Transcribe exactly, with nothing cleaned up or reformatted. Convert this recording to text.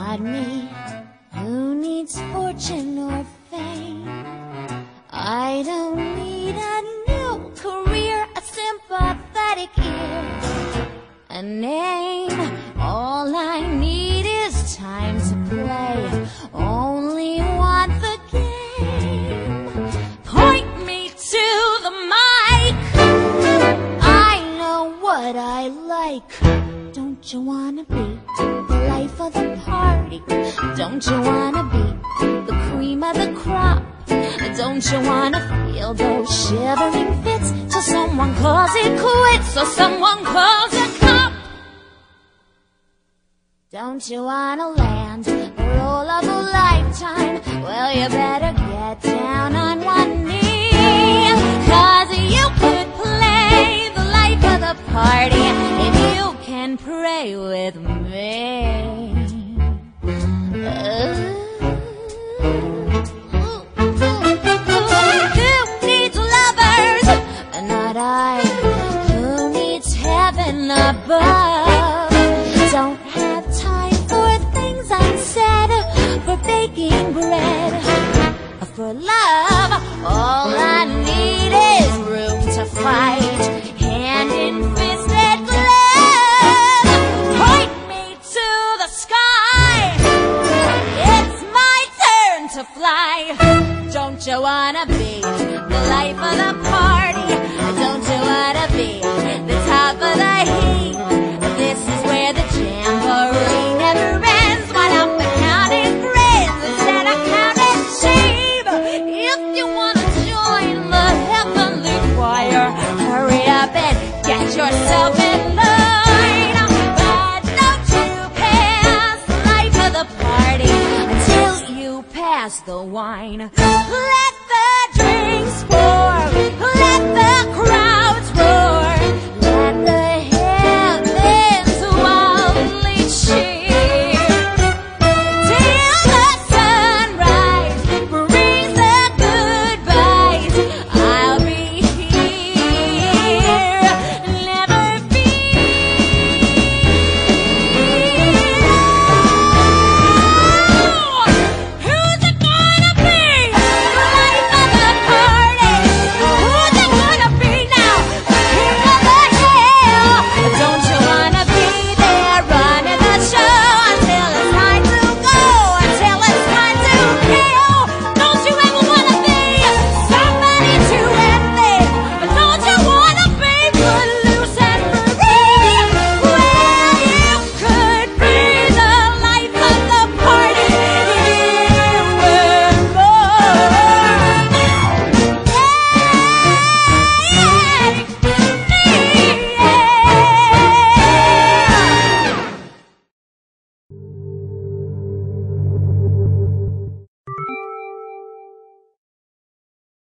not me. Who needs fortune or fame? I don't need a new career, a sympathetic ear, a name. All I need is time to play. Only want the game. Point me to the mic. I know what I like. Don't you wanna be the life of the party? Don't you wanna be the cream of the crop? Don't you wanna feel those shivering fits till someone calls it quits or someone calls it cop? Don't you wanna land the role of a lifetime? Well, you better get down on one knee, 'cause you could play the life of the party if you can pray with me. Uh, who needs lovers? Not I. Who needs heaven above? Don't have time for things unsaid, for baking bread, for love. All I need is room to fight, hand in fisted glove. Point me to the sky. It's my turn to fly. Don't you wanna be the life of the party? Don't you wanna be the top of the heap? This is where the jamboree never ends. While I'm counting friends instead of counting sheep. If you wanna join the heavenly choir, hurry up and get yourself in line. But don't you pass the life of the party until you pass the wine. Let the drinks pour.